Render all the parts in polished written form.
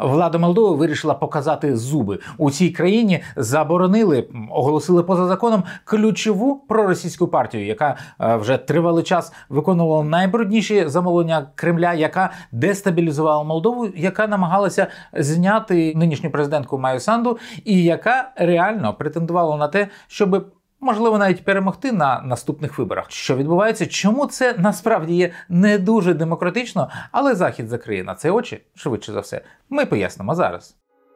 Влада Молдови вирішила показати зуби. У цій країні заборонили, оголосили поза законом ключову проросійську партію, яка вже тривалий час виконувала найбрудніші замовлення Кремля, яка дестабілізувала Молдову, яка намагалася зняти нинішню президентку Майю Санду і яка реально претендувала на те, щоб можливо навіть перемогти на наступних виборах. Що відбувається? Чому це насправді є не дуже демократично, але Захід закриє на це очі, швидше за все. Ми пояснимо зараз.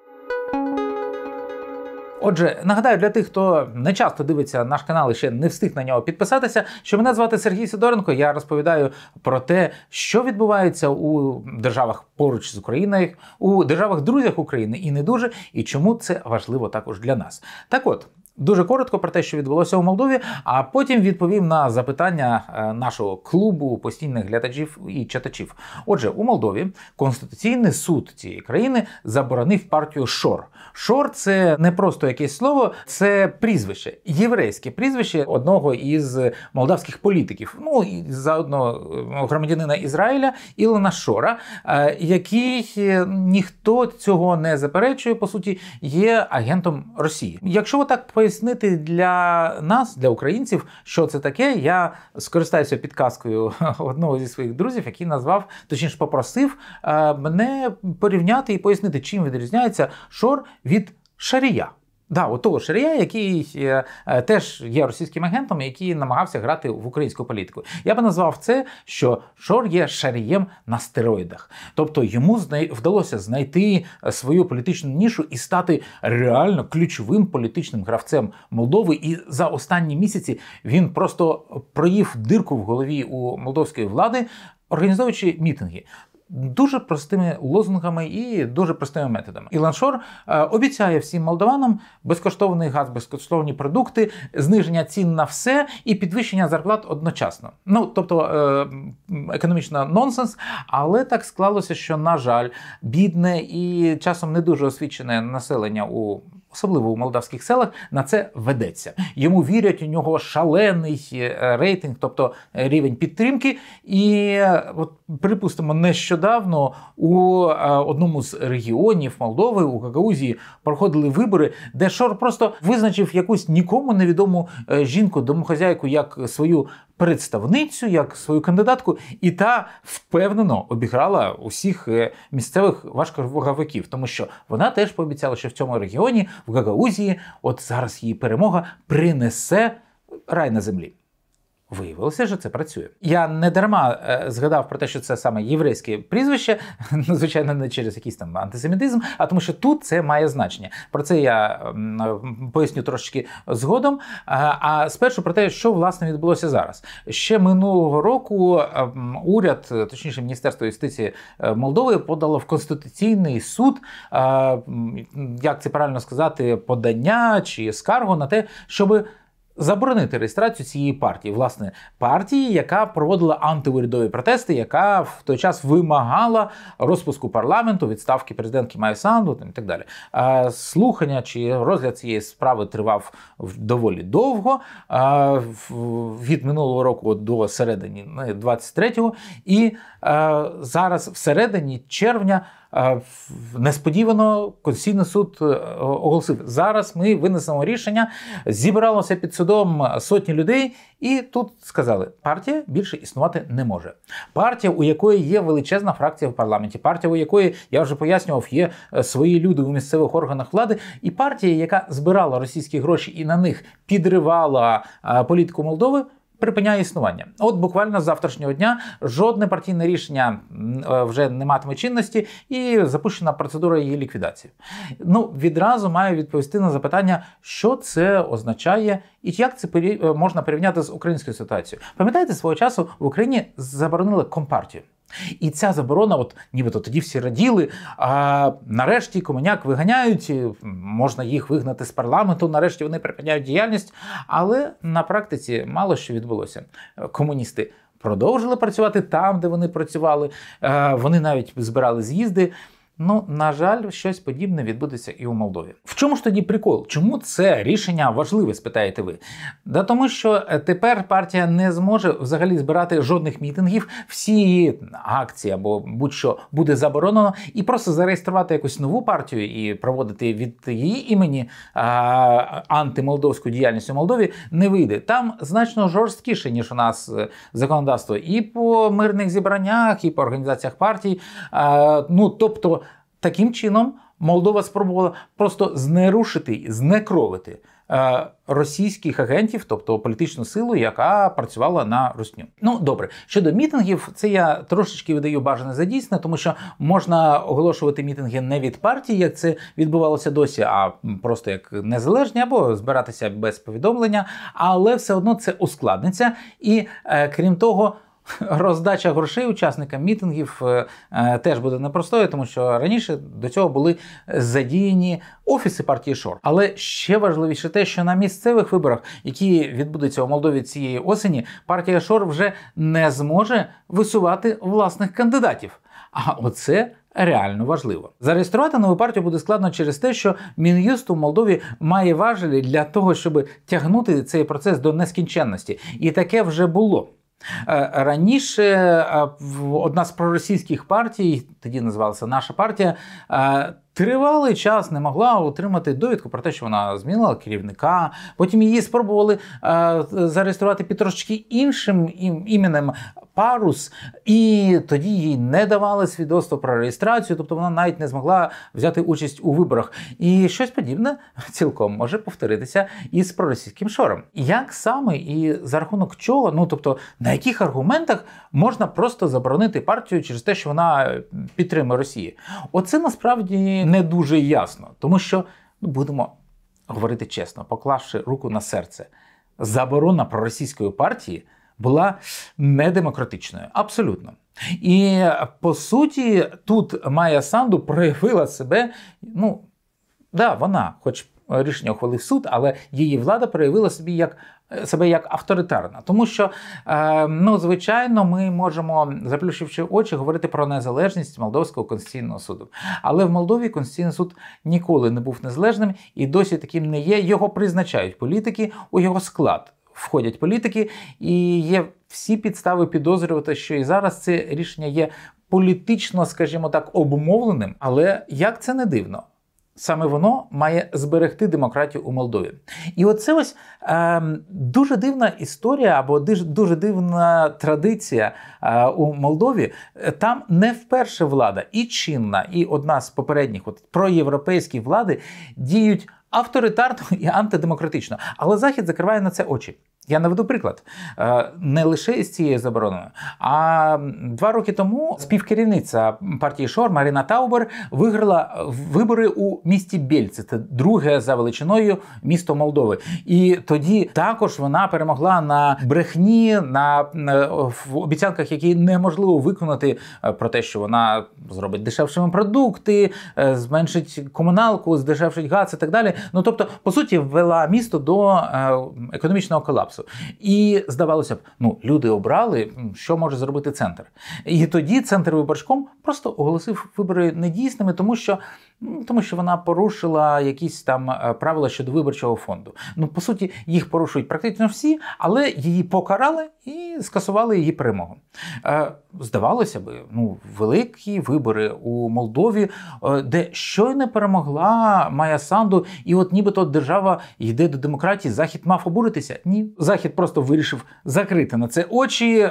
Отже, нагадаю для тих, хто не часто дивиться наш канал і ще не встиг на нього підписатися, що мене звати Сергій Сидоренко, я розповідаю про те, що відбувається у державах поруч з Україною, у державах-друзях України і не дуже, і чому це важливо також для нас. Так от, дуже коротко про те, що відбулося у Молдові, а потім відповім на запитання нашого клубу постійних глядачів і читачів. Отже, у Молдові Конституційний суд цієї країни заборонив партію ШОР. ШОР – це не просто якесь слово, це прізвище, єврейське прізвище одного із молдавських політиків, ну і заодно громадянина Ізраїля Ілона Шора, який, ніхто цього не заперечує, по суті, є агентом Росії. Якщо отак пояснити для нас, для українців, що це таке, я скористаюся підказкою одного зі своїх друзів, який назвав, точніше попросив мене порівняти і пояснити, чим відрізняється ШОР від Шарія. Да, от того Шарія, який теж є російським агентом, який намагався грати в українську політику. Я би назвав це, що Шор є Шарієм на стероїдах. Тобто йому вдалося знайти свою політичну нішу і стати реально ключовим політичним гравцем Молдови. І за останні місяці він просто проїв дирку в голові у молдовської влади, організовуючи мітинги. Дуже простими лозунгами і дуже простими методами. Ілон Шор обіцяє всім молдаванам безкоштовний газ, безкоштовні продукти, зниження цін на все і підвищення зарплат одночасно. Ну, тобто економічно нонсенс, але так склалося, що, на жаль, бідне і часом не дуже освічене населення особливо у молдавських селах, на це ведеться. Йому вірять, у нього шалений рейтинг, тобто рівень підтримки. І, от, припустимо, нещодавно у одному з регіонів Молдови, у Гагаузії, проходили вибори, де Шор просто визначив якусь нікому невідому жінку-домохозяйку як свою представницю, як свою кандидатку, і та впевнено обіграла усіх місцевих важковаговиків, тому що вона теж пообіцяла, що в цьому регіоні, в Гагаузії, от зараз її перемога принесе рай на землі. Виявилося, що це працює. Я не дарма згадав про те, що це саме єврейське прізвище, звичайно, не через якийсь там антисемітизм, а тому що тут це має значення. Про це я поясню трошечки згодом. А спершу про те, що, власне, відбулося зараз. Ще минулого року уряд, точніше, Міністерство юстиції Молдови подало в Конституційний суд, як це правильно сказати, подання чи скаргу на те, щоб заборонити реєстрацію цієї партії. Власне, партії, яка проводила антиурядові протести, яка в той час вимагала розпуску парламенту, відставки президентки Майї Санду і так далі. Слухання чи розгляд цієї справи тривав доволі довго, від минулого року до середини 23-го, і зараз всередині червня несподівано Конституційний суд оголосив: зараз ми винесемо рішення, зібралося під судом сотні людей, і тут сказали, партія більше існувати не може. Партія, у якої є величезна фракція в парламенті, партія, у якої, я вже пояснював, є свої люди у місцевих органах влади, і партія, яка збирала російські гроші і на них підривала політику Молдови, припиняє існування. От буквально з завтрашнього дня жодне партійне рішення вже не матиме чинності і запущена процедура її ліквідації. Ну, відразу маю відповісти на запитання, що це означає і як це можна порівняти з українською ситуацією. Пам'ятаєте, свого часу в Україні заборонили компартію. І ця заборона, от нібито тоді всі раділи, а нарешті комуняк виганяють, можна їх вигнати з парламенту, нарешті вони припиняють діяльність, але на практиці мало що відбулося. Комуністи продовжили працювати там, де вони працювали, вони навіть збирали з'їзди. Ну, на жаль, щось подібне відбудеться і у Молдові. В чому ж тоді прикол? Чому це рішення важливе, спитаєте ви? Да тому що тепер партія не зможе взагалі збирати жодних мітингів, всі акції або будь-що буде заборонено, і просто зареєструвати якусь нову партію і проводити від її імені антимолдовську діяльність у Молдові не вийде. Там значно жорсткіше, ніж у нас законодавство і по мирних зібраннях, і по організаціях партій. Ну, тобто, таким чином Молдова спробувала просто знерушити, знекровити російських агентів, тобто політичну силу, яка працювала на русню. Ну, добре. Щодо мітингів, це я трошечки видаю бажане за дійсне, тому що можна оголошувати мітинги не від партії, як це відбувалося досі, а просто як незалежні, або збиратися без повідомлення, але все одно це ускладниться. І, крім того, роздача грошей учасникам мітингів теж буде непростою, тому що раніше до цього були задіяні офіси партії Шор. Але ще важливіше те, що на місцевих виборах, які відбудуться у Молдові цієї осені, партія Шор вже не зможе висувати власних кандидатів. А оце реально важливо. Зареєструвати нову партію буде складно через те, що Мін'юст у Молдові має важелі для того, щоб тягнути цей процес до нескінченності. І таке вже було. Раніше одна з проросійських партій, тоді називалася «Наша партія», тривалий час не могла отримати довідку про те, що вона змінила керівника. Потім її спробували зареєструвати під трошечки іншим іменем Парус, і тоді їй не давали свідоцтво про реєстрацію, тобто вона навіть не змогла взяти участь у виборах. І щось подібне цілком може повторитися і з проросійським Шором. Як саме і за рахунок чого, ну тобто на яких аргументах можна просто заборонити партію через те, що вона підтримує Росію? Оце насправді не дуже ясно, тому що, будемо говорити чесно, поклавши руку на серце, заборона проросійської партії була недемократичною. Абсолютно. І, по суті, тут Майя Санду проявила себе, вона, хоч рішення ухвалив суд, але її влада проявила себе як авторитарна. Тому що, звичайно, ми можемо, заплющивши очі, говорити про незалежність Молдовського Конституційного суду. Але в Молдові Конституційний суд ніколи не був незалежним і досі таким не є. Його призначають політики, у його склад входять політики, і є всі підстави підозрювати, що і зараз це рішення є політично, скажімо так, обумовленим. Але як це не дивно, саме воно має зберегти демократію у Молдові. І оце ось дуже дивна історія або дуже дивна традиція у Молдові. Там не вперше влада, і чинна, і одна з попередніх проєвропейські влади діють авторитарно і антидемократично. Але Захід закриває на це очі. Я наведу приклад. Не лише із цією забороною, а 2 роки тому співкерівниця партії Шор Марина Таубер виграла вибори у місті Бєльце. Це друге за величиною місто Молдови. І тоді також вона перемогла на брехні, в обіцянках, які неможливо виконати, про те, що вона зробить дешевшими продукти, зменшить комуналку, здешевшить газ і так далі. Тобто, по суті, ввела місто до економічного колапсу. І, здавалося б, люди обрали, що може зробити центр. І тоді Центрвиборчком просто оголосив вибори недійсними, тому що вона порушила якісь там правила щодо виборчого фонду. По суті, їх порушують практично всі, але її покарали і скасували її перемогу. Здавалося б, великі вибори у Молдові, де щойно перемогла Майя Санду, і нібито держава йде до демократії, Захід мав обуритися? Ні. Захід просто вирішив закрити на це очі,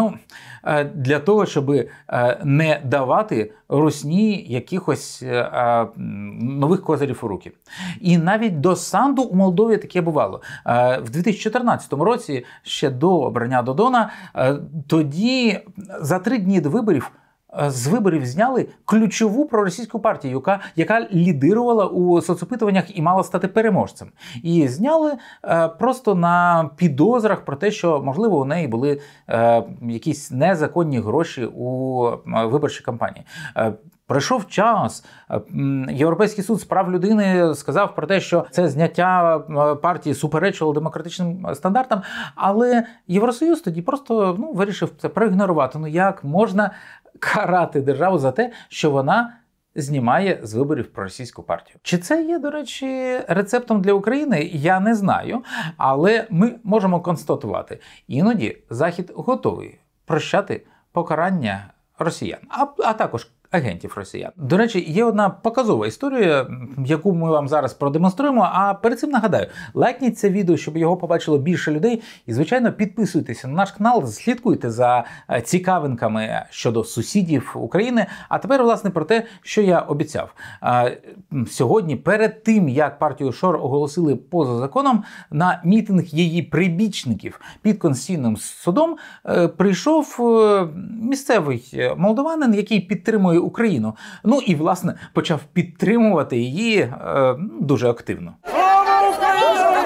для того, щоб не давати русні якихось нових козирів у руки. І навіть до Санду у Молдові таке бувало. В 2014 році, ще до обрання Додона, тоді за 3 дні до виборів з виборів зняли ключову проросійську партію, яка лідирувала у соцопитуваннях і мала стати переможцем. І зняли просто на підозрах про те, що, можливо, у неї були якісь незаконні гроші у виборчій кампанії. Пройшов час, Європейський суд з прав людини сказав про те, що це зняття партії суперечило демократичним стандартам, але Євросоюз тоді просто вирішив це проігнорувати. Як можна карати державу за те, що вона знімає з виборів проросійську партію. Чи це є, до речі, рецептом для України? Я не знаю, але ми можемо констатувати, іноді Захід готовий прощати покарання росіян, а також агентів росіян. До речі, є одна показова історія, яку ми вам зараз продемонструємо, а перед цим нагадаю, лайкніть це відео, щоб його побачило більше людей, і, звичайно, підписуйтеся на наш канал, слідкуйте за цікавинками щодо сусідів України. А тепер, власне, про те, що я обіцяв. Сьогодні, перед тим, як партію ШОР оголосили поза законом, на мітинг її прибічників під Конституційним судом прийшов місцевий молдаванин, який підтримує Україну. Ну і, власне, почав підтримувати її дуже активно. Слава Україні!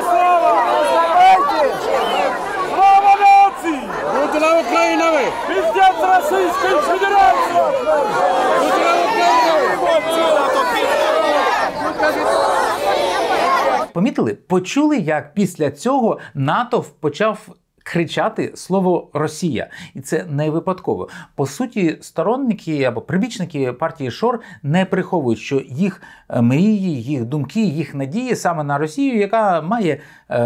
Слава нації! Будьте Україна ви! Піздець Російської Федерації! Будьте Україна! Помітили? Почули, як після цього натовп почав кричати слово «Росія». І це не випадково. По суті, сторонники або прибічники партії ШОР не приховують, що їх мрії, їх думки, їх надії саме на Росію, яка має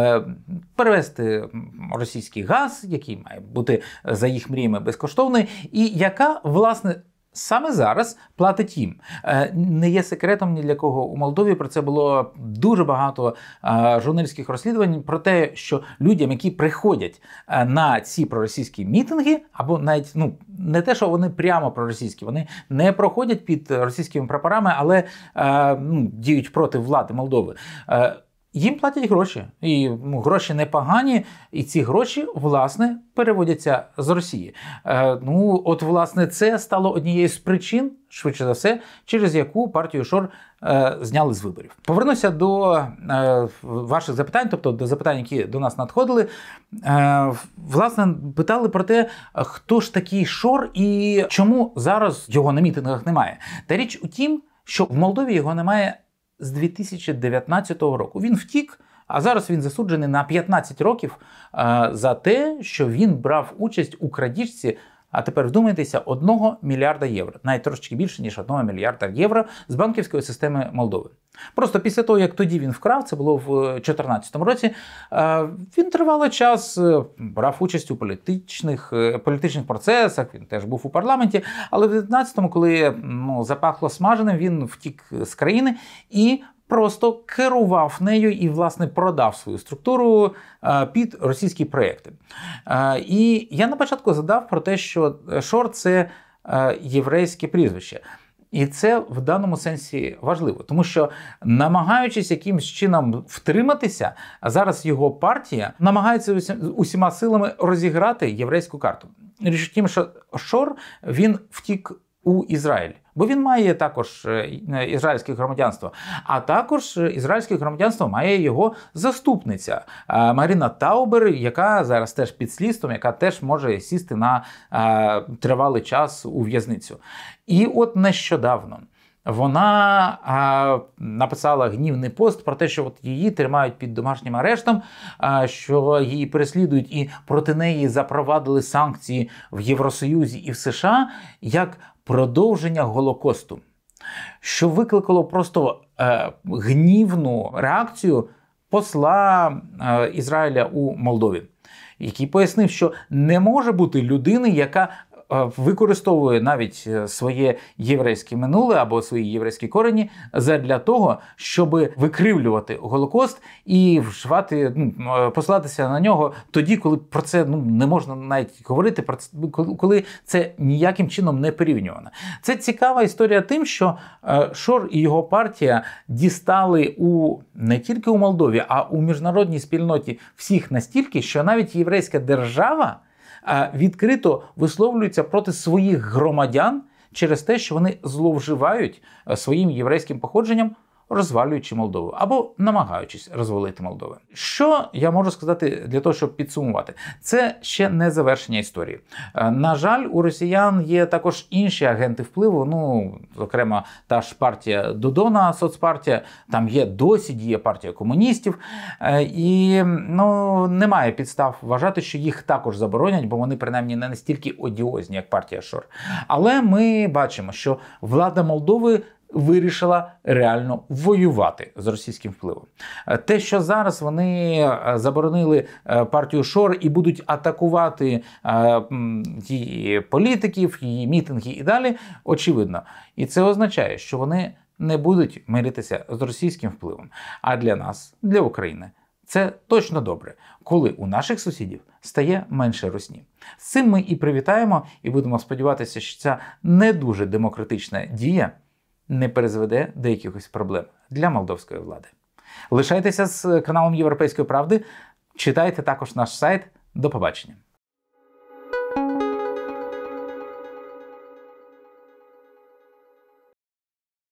перевести російський газ, який має бути за їх мріями безкоштовний, і яка, власне, саме зараз платить їм. Не є секретом ні для кого у Молдові. Про це було дуже багато журналістських розслідувань про те, що людям, які приходять на ці проросійські мітинги, або навіть не те, що вони прямо проросійські, вони не проходять під російськими прапорами, але діють проти влади Молдови. Їм платять гроші, і гроші непогані, і ці гроші, власне, переводяться з Росії. От, власне, це стало однією з причин, швидше за все, через яку партію ШОР зняли з виборів. Повернуся до ваших запитань, тобто до запитань, які до нас надходили. Власне, питали про те, хто ж такий ШОР і чому зараз його на мітингах немає. Та річ у тім, що в Молдові його немає з 2019 року. Він втік, а зараз він засуджений на 15 років за те, що він брав участь у крадіжці, а тепер вдумайтеся, 1 мільярда євро. Навіть трошечки більше, ніж 1 мільярда євро з банківської системи Молдови. Просто після того, як тоді він вкрав, це було в 2014 році, він тривалий час брав участь у політичних процесах, він теж був у парламенті, але в 2019-му, коли запахло смаженим, він втік з країни і просто керував нею і, власне, продав свою структуру під російські проєкти. І я на початку задав про те, що ШОР – це єврейське прізвище. І це в даному сенсі важливо, тому що, намагаючись якимось чином втриматися, зараз його партія намагається усіма силами розіграти єврейську карту. Річ в тім, що ШОР, він втік у Ізраїль, бо він має також ізраїльське громадянство, а також ізраїльське громадянство має його заступниця Марина Таубер, яка зараз теж під слідством, яка теж може сісти на тривалий час у в'язницю. І от нещодавно вона написала гнівний пост про те, що її тримають під домашнім арештом, що її переслідують і проти неї запровадили санкції в Євросоюзі і в США як продовження Голокосту, що викликало просто гнівну реакцію посла Ізраїля у Молдові, який пояснив, що не може бути людини, яка використовує навіть своє єврейське минуле або свої єврейські корені задля того, щоб викривлювати Голокост і вживати, посилатися на нього тоді, коли про це не можна навіть говорити, коли це ніяким чином не порівнювано. Це цікава історія тим, що ШОР і його партія дістали не тільки у Молдові, а у міжнародній спільноті всіх настільки, що навіть єврейська держава відкрито висловлюються проти своїх громадян через те, що вони зловживають своїм єврейським походженням, розвалюючи Молдову або намагаючись розвалити Молдову. Що я можу сказати для того, щоб підсумувати? Це ще не завершення історії. На жаль, у росіян є також інші агенти впливу, зокрема, та ж партія Додона, соцпартія, там досі діє партія комуністів, і немає підстав вважати, що їх також заборонять, бо вони принаймні не настільки одіозні, як партія ШОР. Але ми бачимо, що влада Молдови вирішила реально воювати з російським впливом. Те, що зараз вони заборонили партію Шор і будуть атакувати її політиків, її мітинги і далі, очевидно. І це означає, що вони не будуть миритися з російським впливом. А для нас, для України, це точно добре, коли у наших сусідів стає менше русні. З цим ми і привітаємо, і будемо сподіватися, що ця не дуже демократична дія не призведе до якихось проблем для молдовської влади. Лишайтеся з каналом Європейської правди, читайте також наш сайт. До побачення.